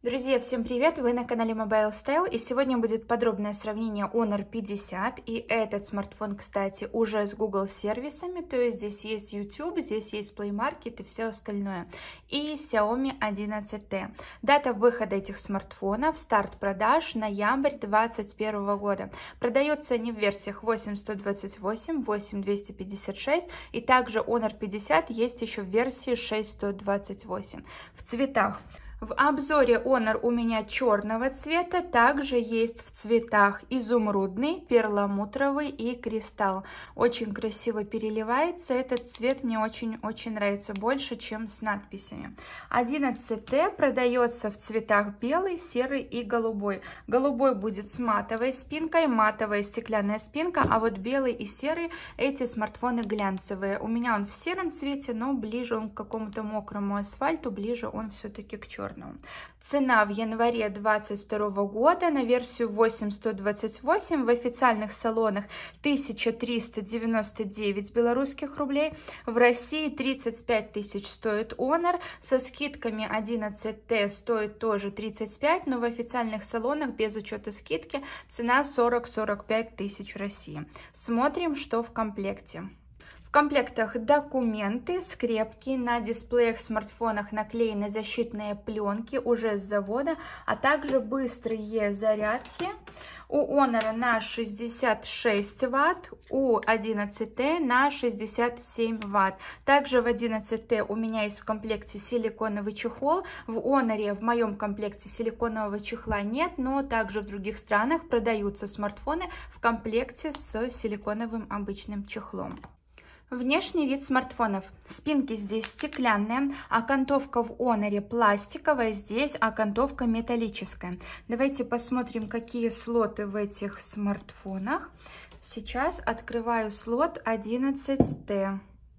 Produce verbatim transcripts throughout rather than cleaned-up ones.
Друзья, всем привет! Вы на канале Mobile Style, и сегодня будет подробное сравнение Honor пятьдесят. И этот смартфон, кстати, уже с Google сервисами, то есть здесь есть YouTube, здесь есть Play Market и все остальное. И Xiaomi одиннадцать тэ. Дата выхода этих смартфонов, старт продаж ноябрь двадцать первого года. Продаются они в версиях восемь сто двадцать восемь, восемь двести пятьдесят шесть, и также Honor пятьдесят есть еще в версии шесть сто двадцать восемь. В цветах. В обзоре Honor у меня черного цвета, также есть в цветах изумрудный, перламутровый и кристалл. Очень красиво переливается, этот цвет мне очень-очень нравится больше, чем с надписями. одиннадцать тэ продается в цветах белый, серый и голубой. Голубой будет с матовой спинкой, матовая стеклянная спинка, а вот белый и серый эти смартфоны глянцевые. У меня он в сером цвете, но ближе он к какому-то мокрому асфальту, ближе он все-таки к черному. Цена в январе двадцать второго года на версию восемь сто двадцать восемь в официальных салонах тысяча триста девяносто девять белорусских рублей. В России тридцать пять тысяч стоит Honor. Со скидками одиннадцать тэ стоит тоже тридцать пять, но в официальных салонах без учета скидки цена сорок-сорок пять тысяч в России. Смотрим, что в комплекте. В комплектах документы, скрепки, на дисплеях смартфонах наклеены защитные пленки уже с завода, а также быстрые зарядки. У Honor на шестьдесят шесть ватт, у одиннадцать тэ на шестьдесят семь ватт. Также в одиннадцать тэ у меня есть в комплекте силиконовый чехол. В Honor в моем комплекте силиконового чехла нет, но также в других странах продаются смартфоны в комплекте с силиконовым обычным чехлом. Внешний вид смартфонов. Спинки здесь стеклянные, окантовка в Honor пластиковая, здесь окантовка металлическая. Давайте посмотрим, какие слоты в этих смартфонах. Сейчас открываю слот одиннадцать тэ.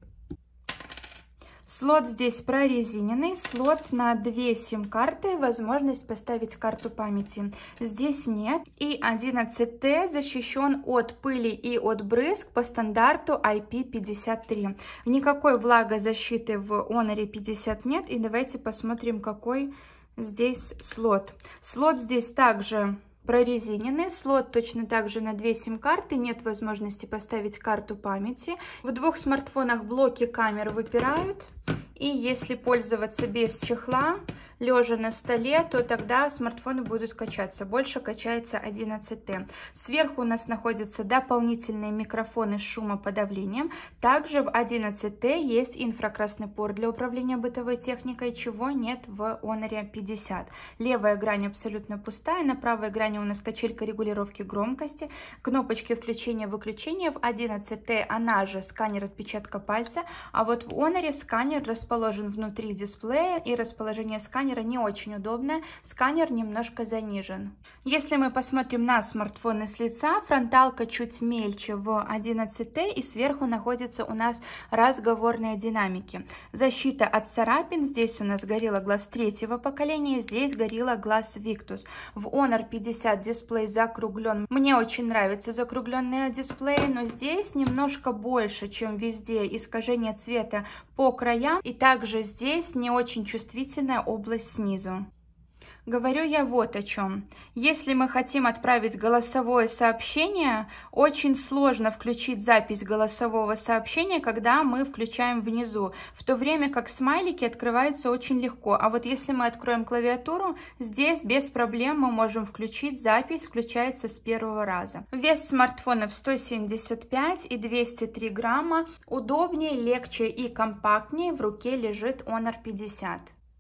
Слот здесь прорезиненный, слот на две сим-карты, возможность поставить карту памяти здесь нет. И одиннадцать тэ защищен от пыли и от брызг по стандарту ай пи пятьдесят три. Никакой влагозащиты в Honor пятьдесят нет. И давайте посмотрим, какой здесь слот. Слот здесь также прорезиненный, слот точно так же на две сим-карты, нет возможности поставить карту памяти. В двух смартфонах блоки камер выпирают, и если пользоваться без чехла, лежа на столе, то тогда смартфоны будут качаться. Больше качается одиннадцать тэ. Сверху у нас находятся дополнительные микрофоны с шумоподавлением. Также в одиннадцать тэ есть инфракрасный порт для управления бытовой техникой, чего нет в Honor пятьдесят. Левая грань абсолютно пустая, на правой грани у нас качелька регулировки громкости, кнопочки включения-выключения. В одиннадцать тэ она же сканер отпечатка пальца, а вот в Honor сканер расположен внутри дисплея, и расположение сканера не очень удобное, сканер немножко занижен. Если мы посмотрим на смартфоны с лица, фронталка чуть мельче в одиннадцать тэ, и сверху находятся у нас разговорные динамики. Защита от царапин, здесь у нас Gorilla Glass третьего поколения, здесь Gorilla Glass Victus. В Honor пятьдесят дисплей закруглен. Мне очень нравятся закругленные дисплеи, но здесь немножко больше, чем везде, искажение цвета по краям, и также здесь не очень чувствительная область снизу. Говорю я вот о чем. Если мы хотим отправить голосовое сообщение, очень сложно включить запись голосового сообщения, когда мы включаем внизу, в то время как смайлики открываются очень легко. А вот если мы откроем клавиатуру, здесь без проблем мы можем включить запись, включается с первого раза. Вес смартфонов сто семьдесят пять и двести три грамма. Удобнее, легче и компактнее в руке лежит Honor пятьдесят.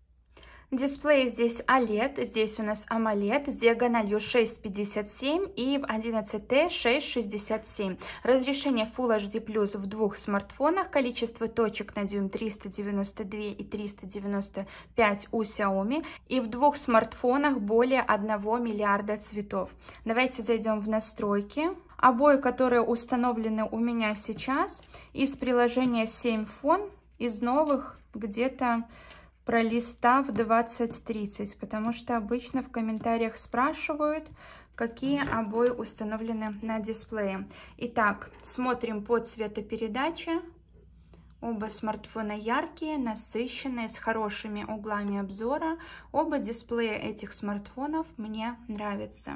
Дисплей здесь о лед, здесь у нас AMOLED с диагональю шесть пятьдесят семь и в одиннадцать тэ шесть шестьдесят семь. Разрешение Full эйч ди плюс в двух смартфонах, количество точек на дюйм триста девяносто два и триста девяносто пять у Xiaomi, и в двух смартфонах более одного миллиарда цветов. Давайте зайдем в настройки. Обои, которые установлены у меня сейчас, из приложения семь фон, из новых где-то пролистав двадцать тридцать, потому что обычно в комментариях спрашивают, какие обои установлены на дисплее. Итак, смотрим по цветопередаче. Оба смартфона яркие, насыщенные, с хорошими углами обзора. Оба дисплея этих смартфонов мне нравятся.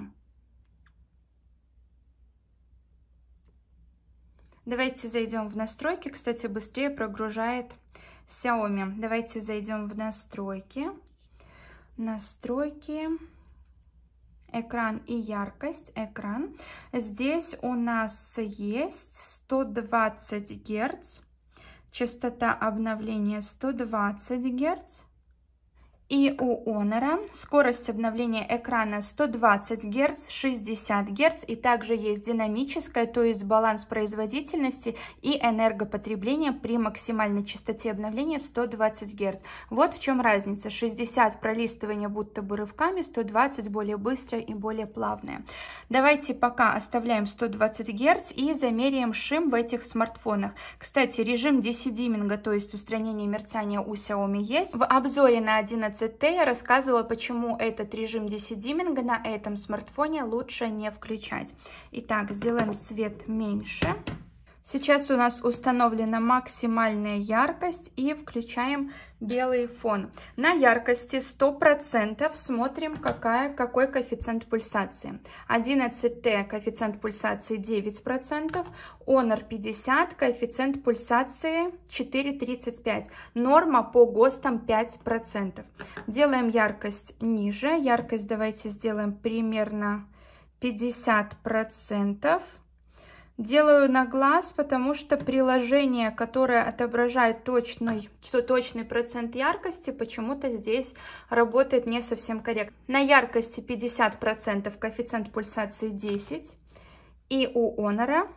Давайте зайдем в настройки. Кстати, быстрее прогружает Xiaomi. Давайте зайдем в настройки. Настройки. Экран и яркость. Экран. Здесь у нас есть сто двадцать герц. Частота обновления сто двадцать герц. И у Honor скорость обновления экрана сто двадцать герц, шестьдесят герц, и также есть динамическая, то есть баланс производительности и энергопотребления при максимальной частоте обновления сто двадцать герц. Вот в чем разница. шестьдесят пролистывания будто бы рывками, сто двадцать более быстрое и более плавное. Давайте пока оставляем сто двадцать герц и замеряем шим в этих смартфонах. Кстати, режим десидиминга, то есть устранение мерцания у Xiaomi есть. В обзоре на одиннадцать Т я рассказывала, почему этот режим десидиминга на этом смартфоне лучше не включать. Итак, сделаем свет меньше. Сейчас у нас установлена максимальная яркость и включаем белый фон. На яркости сто процентов смотрим, какая, какой коэффициент пульсации. одиннадцать Т коэффициент пульсации девять процентов, Honor пятьдесят коэффициент пульсации четыре тридцать пять. Норма по ГОСТам пять процентов. Делаем яркость ниже. Яркость давайте сделаем примерно пятьдесят процентов. Делаю на глаз, потому что приложение, которое отображает точный, точный процент яркости, почему-то здесь работает не совсем корректно. На яркости пятьдесят процентов коэффициент пульсации десять. И у Honor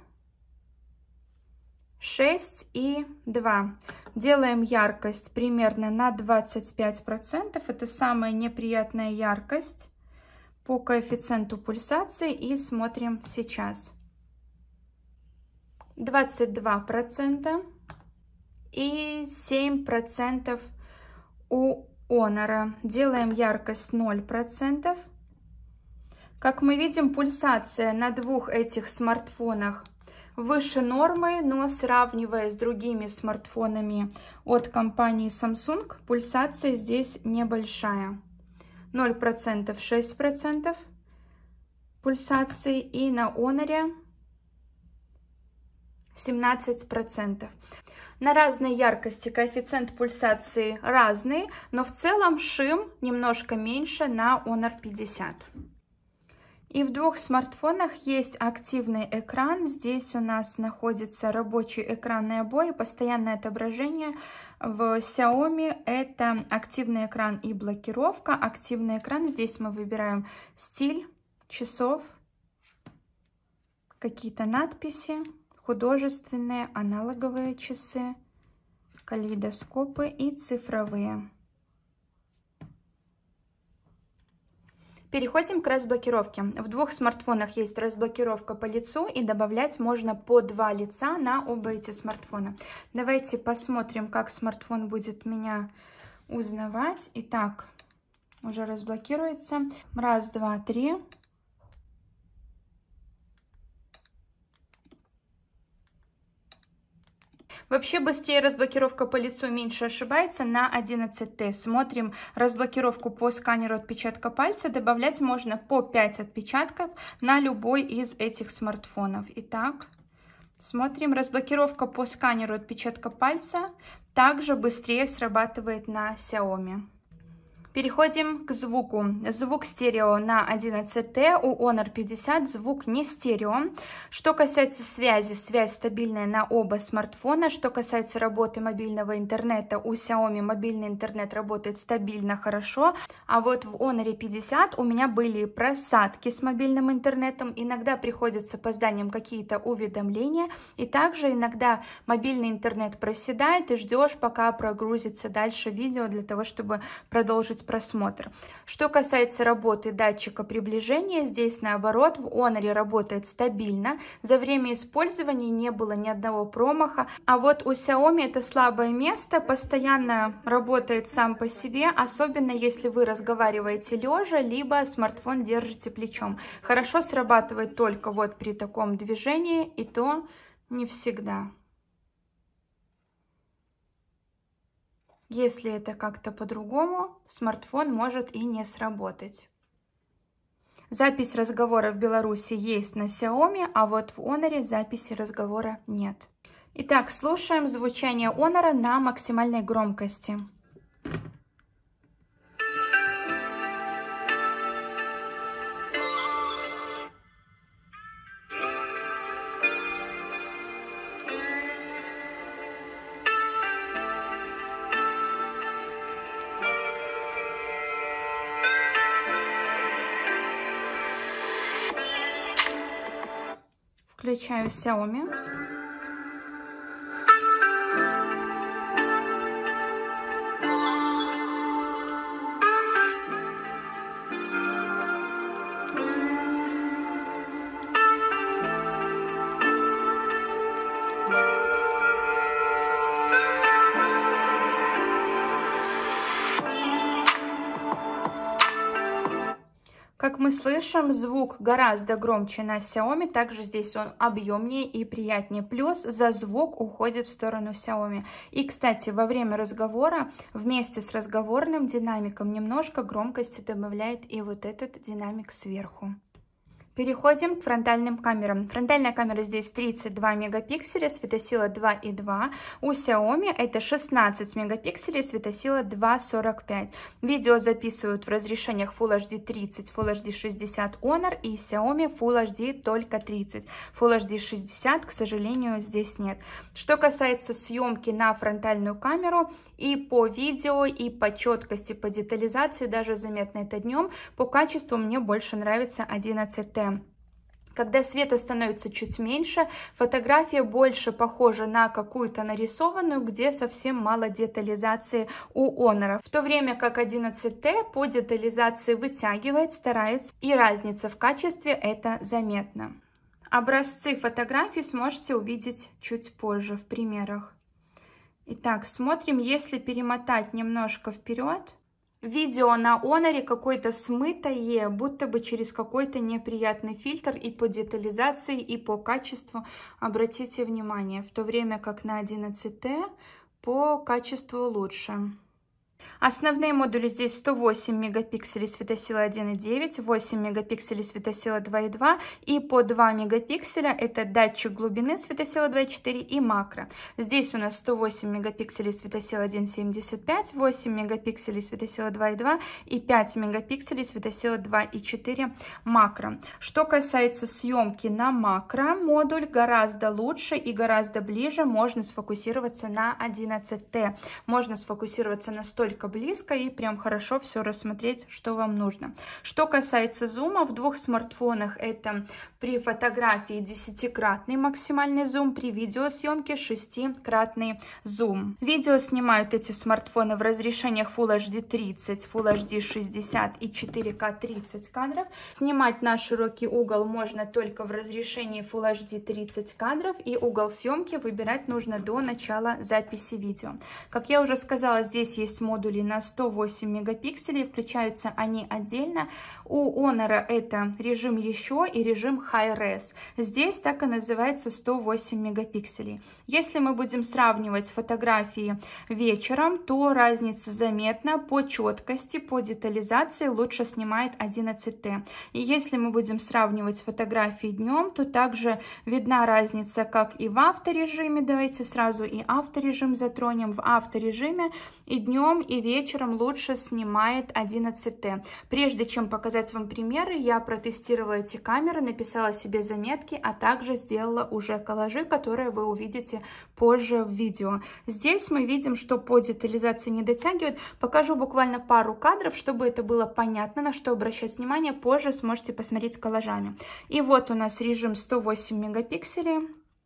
шесть и два. Делаем яркость примерно на двадцать пять процентов. Это самая неприятная яркость по коэффициенту пульсации. И смотрим сейчас. двадцать два процента и семь процентов у Honor. Делаем яркость ноль процентов. Как мы видим, пульсация на двух этих смартфонах выше нормы, но сравнивая с другими смартфонами от компании Samsung, пульсация здесь небольшая. ноль процентов, шесть процентов пульсации, и на Honor семнадцать процентов. На разной яркости коэффициент пульсации разный, но в целом шим немножко меньше на Honor пятьдесят. И в двух смартфонах есть активный экран. Здесь у нас находится рабочий экранный обои, постоянное отображение. В Xiaomi это активный экран и блокировка. Активный экран, здесь мы выбираем стиль часов, какие-то надписи, художественные, аналоговые часы, калейдоскопы и цифровые. Переходим к разблокировке. В двух смартфонах есть разблокировка по лицу, и добавлять можно по два лица на оба эти смартфона. Давайте посмотрим, как смартфон будет меня узнавать. Итак, уже разблокируется. Раз, два, три. Вообще быстрее разблокировка по лицу, меньше ошибается на одиннадцать Т. Смотрим разблокировку по сканеру отпечатка пальца. Добавлять можно по пять отпечатков на любой из этих смартфонов. Итак, смотрим. Разблокировка по сканеру отпечатка пальца также быстрее срабатывает на Xiaomi. Переходим к звуку. Звук стерео на одиннадцать Т, у Honor пятьдесят звук не стерео. Что касается связи, связь стабильная на оба смартфона. Что касается работы мобильного интернета, у Xiaomi мобильный интернет работает стабильно, хорошо. А вот в Honor пятьдесят у меня были просадки с мобильным интернетом. Иногда приходят с опозданием какие-то уведомления. И также иногда мобильный интернет проседает, и ждешь, пока прогрузится дальше видео для того, чтобы продолжить просмотр. Что касается работы датчика приближения, здесь наоборот, в Honor работает стабильно. За время использования не было ни одного промаха. А вот у Xiaomi это слабое место, постоянно работает сам по себе, особенно если вы разговариваете лежа, либо смартфон держите плечом. Хорошо срабатывает только вот при таком движении, и то не всегда. Если это как-то по-другому, смартфон может и не сработать. Запись разговора в Беларуси есть на Xiaomi, а вот в Honor записи разговора нет. Итак, слушаем звучание Honor на максимальной громкости. Включаю Xiaomi. Как мы слышим, звук гораздо громче на Xiaomi, также здесь он объемнее и приятнее. Плюс за звук уходит в сторону Xiaomi. И, кстати, во время разговора вместе с разговорным динамиком немножко громкости добавляет и вот этот динамик сверху. Переходим к фронтальным камерам. Фронтальная камера здесь тридцать два мегапикселя, светосила два и два. У Xiaomi это шестнадцать мегапикселей, светосила два и сорок пять. Видео записывают в разрешениях Full эйч ди тридцать, Full эйч ди шестьдесят Honor и Xiaomi Full эйч ди только тридцать. Full эйч ди шестьдесят, к сожалению, здесь нет. Что касается съемки на фронтальную камеру, и по видео, и по четкости, по детализации, даже заметно это днем, по качеству мне больше нравится одиннадцать тэ. Когда света становится чуть меньше, фотография больше похожа на какую-то нарисованную, где совсем мало детализации у Honor. В то время как одиннадцать тэ по детализации вытягивает, старается, и разница в качестве это заметна. Образцы фотографий сможете увидеть чуть позже в примерах. Итак, смотрим, если перемотать немножко вперед. Видео на Honor какое-то смытое, будто бы через какой-то неприятный фильтр, и по детализации, и по качеству, обратите внимание, в то время как на одиннадцать тэ по качеству лучше. Основные модули здесь сто восемь мегапикселей, светосила один и девять, восемь мегапикселей, светосила два и два, и по два мегапикселя это датчик глубины, светосила два и четыре, и макро. Здесь у нас сто восемь мегапикселей, светосила один и семьдесят пять, восемь мегапикселей, светосила два и два, и пять мегапикселей, светосила два и четыре макро. Что касается съемки на макро, модуль гораздо лучше и гораздо ближе, можно сфокусироваться на одиннадцать тэ, можно сфокусироваться настолько близко и прям хорошо все рассмотреть, что вам нужно. Что касается зума, в двух смартфонах это при фотографии десятикратный максимальный зум, при видеосъемке шестикратный зум. Видео снимают эти смартфоны в разрешениях Full эйч ди тридцать, Full эйч ди шестьдесят и четыре ка тридцать кадров. Снимать на широкий угол можно только в разрешении Full эйч ди тридцать кадров, и угол съемки выбирать нужно до начала записи видео. Как я уже сказала, здесь есть модули на сто восемь мегапикселей, включаются они отдельно. У Honor это режим еще и режим High Res. Здесь так и называется сто восемь мегапикселей. Если мы будем сравнивать фотографии вечером, то разница заметна по четкости, по детализации лучше снимает одиннадцать тэ. И если мы будем сравнивать фотографии днем, то также видна разница как и в авторежиме. Давайте сразу и авторежим затронем. В авторежиме и днем, и вечером лучше снимает одиннадцать тэ. Прежде чем показать вам примеры, я протестировала эти камеры, написала себе заметки, а также сделала уже коллажи, которые вы увидите позже в видео. Здесь мы видим, что по детализации не дотягивает. Покажу буквально пару кадров, чтобы это было понятно, на что обращать внимание. Позже сможете посмотреть коллажами. И вот у нас режим сто восемь мегапикселей.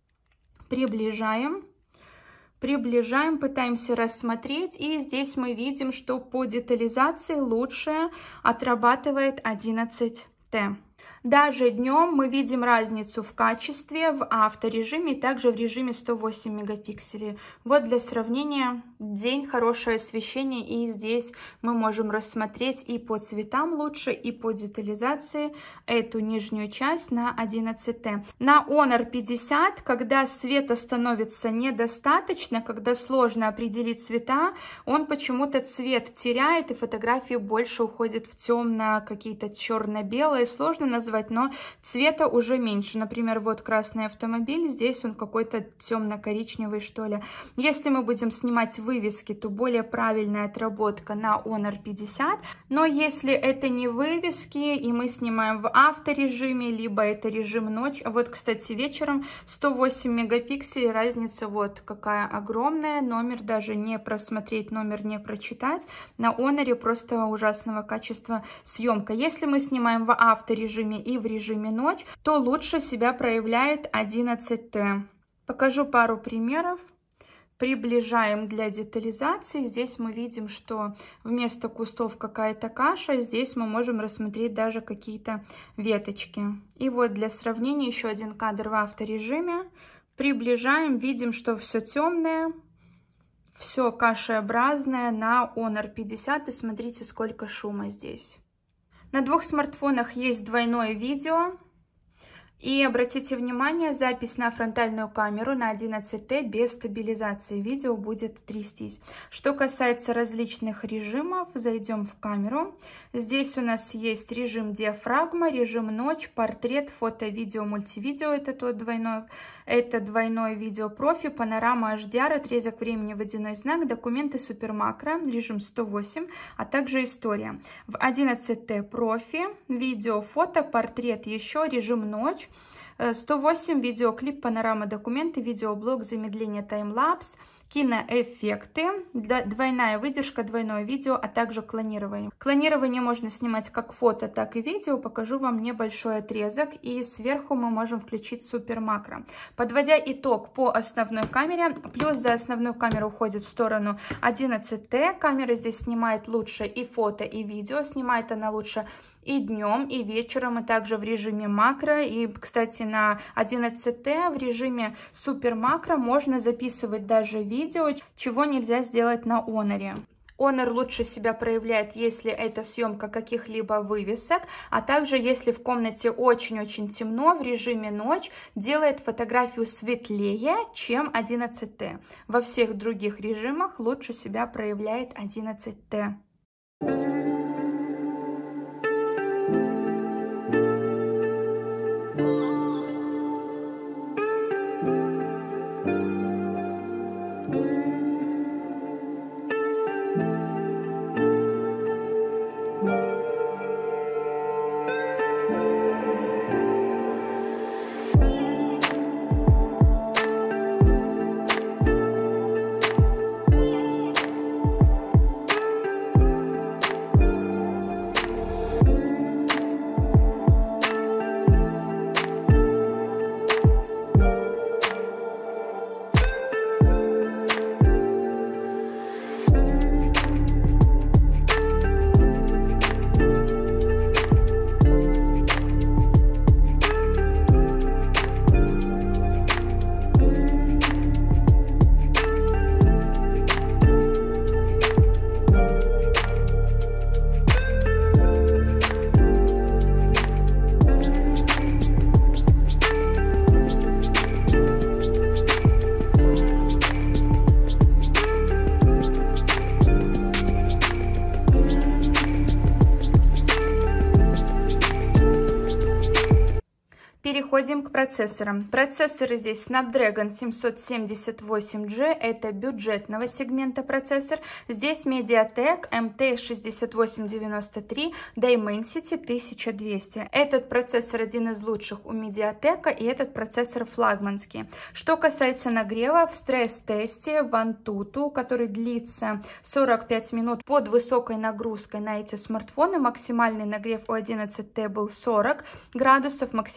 Приближаем. Приближаем, пытаемся рассмотреть, и здесь мы видим, что по детализации лучше отрабатывает одиннадцать тэ. Даже днем мы видим разницу в качестве в авторежиме и также в режиме сто восемь мегапикселей. Вот для сравнения, день, хорошее освещение, и здесь мы можем рассмотреть и по цветам лучше, и по детализации эту нижнюю часть на одиннадцать тэ. На Honor пятьдесят, когда света становится недостаточно, когда сложно определить цвета, он почему-то цвет теряет, и фотографии больше уходят в темно, какие-то черно-белые, сложно назвать, но цвета уже меньше. Например, вот красный автомобиль, здесь он какой-то темно-коричневый, что ли. Если мы будем снимать вывески, то более правильная отработка на Honor пятьдесят, но если это не вывески, и мы снимаем в авторежиме, либо это режим ночь, вот, кстати, вечером сто восемь мегапикселей, разница вот какая огромная, номер даже не просмотреть, номер не прочитать, на Honor просто ужасного качества съемка. Если мы снимаем в авторежиме и в режиме ночь, то лучше себя проявляет одиннадцать тэ. Покажу пару примеров. Приближаем для детализации. Здесь мы видим, что вместо кустов какая-то каша. Здесь мы можем рассмотреть даже какие-то веточки. И вот для сравнения еще один кадр в авторежиме. Приближаем, видим, что все темное, все кашеобразное на Honor пятьдесят. И смотрите, сколько шума здесь. На двух смартфонах есть двойное видео. И обратите внимание, запись на фронтальную камеру на одиннадцать тэ без стабилизации. Видео будет трястись. Что касается различных режимов, зайдем в камеру. Здесь у нас есть режим диафрагма, режим ночь, портрет, фото, видео, мультивидео. Это тот двойной. Это двойное видео профи, панорама эйч ди ар, отрезок времени, водяной знак, документы, супермакро, режим сто восемь, а также история. В одиннадцать тэ профи, видео, фото, портрет, еще режим ночь, сто восемь, видеоклип, панорама, документы, видеоблог, замедление, таймлапс, киноэффекты, двойная выдержка, двойное видео, а также клонирование. Клонирование можно снимать как фото, так и видео. Покажу вам небольшой отрезок, и сверху мы можем включить супер макро. Подводя итог по основной камере, плюс за основную камеру уходит в сторону одиннадцать тэ. Камера здесь снимает лучше и фото, и видео. Снимает она лучше и днем, и вечером, и также в режиме макро. И, кстати, на одиннадцать тэ в режиме супер макро можно записывать даже видео, чего нельзя сделать на Honor. Honor лучше себя проявляет, если это съемка каких-либо вывесок, а также если в комнате очень-очень темно, в режиме ночь, делает фотографию светлее, чем одиннадцать тэ. Во всех других режимах лучше себя проявляет одиннадцать тэ. Переходим к процессорам. Процессоры здесь Snapdragon семьсот семьдесят восемь джи, это бюджетного сегмента процессор. Здесь MediaTek эм ти шестьдесят восемь девяносто три Dimensity тысяча двести. Этот процессор один из лучших у MediaTek, и этот процессор флагманский. Что касается нагрева, в стресс-тесте в Antutu, который длится сорок пять минут под высокой нагрузкой на эти смартфоны, максимальный нагрев у одиннадцать тэ был сорок градусов, максимальный нагрев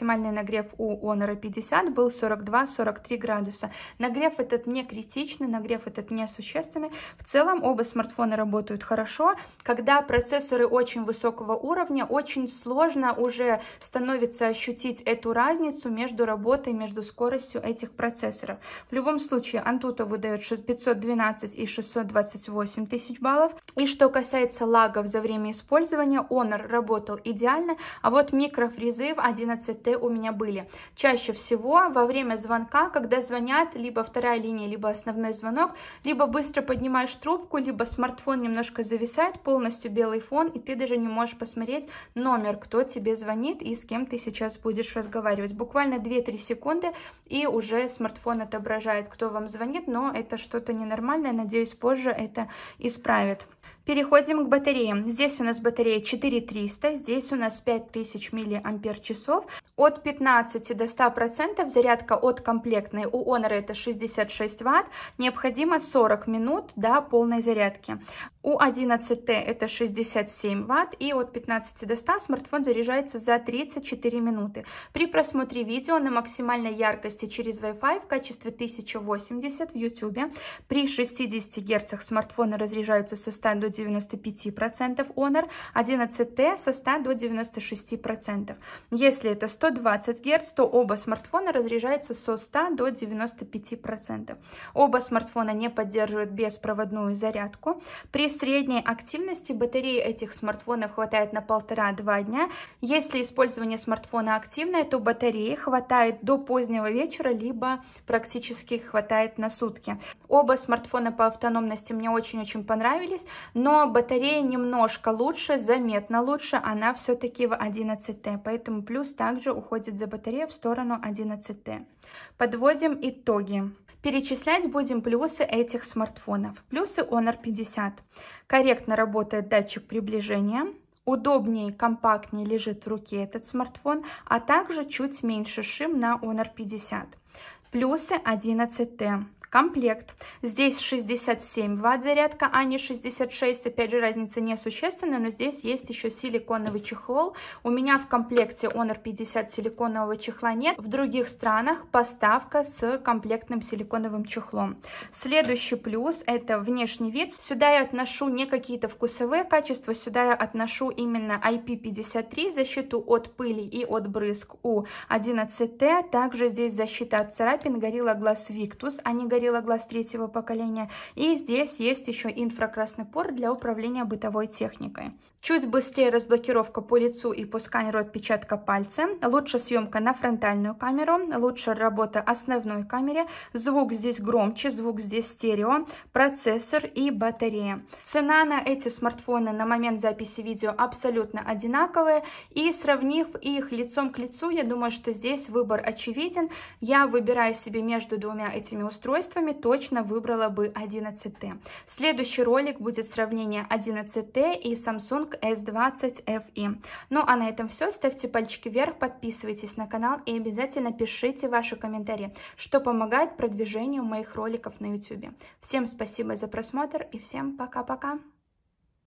нагрев у Honor пятьдесят был сорок два — сорок три градуса. Нагрев этот не критичный, нагрев этот несущественный. В целом оба смартфона работают хорошо. Когда процессоры очень высокого уровня, очень сложно уже становится ощутить эту разницу между работой, между скоростью этих процессоров. В любом случае, Antutu выдает пятьсот двенадцать и шестьсот двадцать восемь тысяч баллов. И что касается лагов за время использования, Honor работал идеально, а вот микрофризы в одиннадцать тэ у меня были. Чаще всего во время звонка, когда звонят, либо вторая линия, либо основной звонок, либо быстро поднимаешь трубку, либо смартфон немножко зависает, полностью белый фон, и ты даже не можешь посмотреть номер, кто тебе звонит и с кем ты сейчас будешь разговаривать. Буквально две-три секунды, и уже смартфон отображает, кто вам звонит, но это что-то ненормальное, надеюсь, позже это исправят. Переходим к батареям. Здесь у нас батарея четыре тысячи триста, здесь у нас пять тысяч миллиампер-часов. От пятнадцати до ста процентов зарядка от комплектной. У Honor это шестьдесят шесть ватт. Необходимо сорок минут до полной зарядки. У одиннадцать тэ это шестьдесят семь ватт. И от пятнадцати до ста смартфон заряжается за тридцать четыре минуты. При просмотре видео на максимальной яркости через Wi-Fi в качестве тысяча восемьдесят в YouTube при шестидесяти герцах смартфоны разряжаются со ста до девяноста пяти процентов Honor, одиннадцать тэ со ста до девяноста шести процентов. Если это сто двадцать герц, то оба смартфона разряжаются со ста до девяноста пяти процентов. Оба смартфона не поддерживают беспроводную зарядку. При средней активности батареи этих смартфонов хватает на полтора-два дня. Если использование смартфона активное, то батареи хватает до позднего вечера, либо практически хватает на сутки. Оба смартфона по автономности мне очень-очень понравились, но батарея немножко лучше, заметно лучше, она все-таки в одиннадцать тэ, поэтому плюс также уходит за батарею в сторону одиннадцать тэ. Подводим итоги. Перечислять будем плюсы этих смартфонов. Плюсы Honor пятьдесят. Корректно работает датчик приближения. Удобнее, компактнее лежит в руке этот смартфон, а также чуть меньше шим на Honor пятьдесят. Плюсы одиннадцать тэ. Комплект. Здесь шестьдесят семь ватт зарядка, а не шестьдесят шесть. Опять же, разница несущественная, но здесь есть еще силиконовый чехол. У меня в комплекте Honor пятьдесят силиконового чехла нет. В других странах поставка с комплектным силиконовым чехлом. Следующий плюс – это внешний вид. Сюда я отношу не какие-то вкусовые качества, сюда я отношу именно ай пи пятьдесят три, защиту от пыли и от брызг у одиннадцать тэ. Также здесь защита от царапин Gorilla Glass Victus, а не Gorilla Glass третьего поколения. И здесь есть еще инфракрасный порт для управления бытовой техникой. Чуть быстрее разблокировка по лицу и по сканеру отпечатка пальца. Лучше съемка на фронтальную камеру. Лучше работа основной камере. Звук здесь громче, звук здесь стерео. Процессор и батарея. Цена на эти смартфоны на момент записи видео абсолютно одинаковая. И сравнив их лицом к лицу, я думаю, что здесь выбор очевиден. Я, выбирая себе между двумя этими устройствами, точно выбрала бы одиннадцать тэ. Следующий ролик будет сравнение одиннадцать тэ и Samsung эс двадцать эф и. Ну а на этом все. Ставьте пальчики вверх, подписывайтесь на канал и обязательно пишите ваши комментарии, что помогает продвижению моих роликов на YouTube. Всем спасибо за просмотр и всем пока-пока!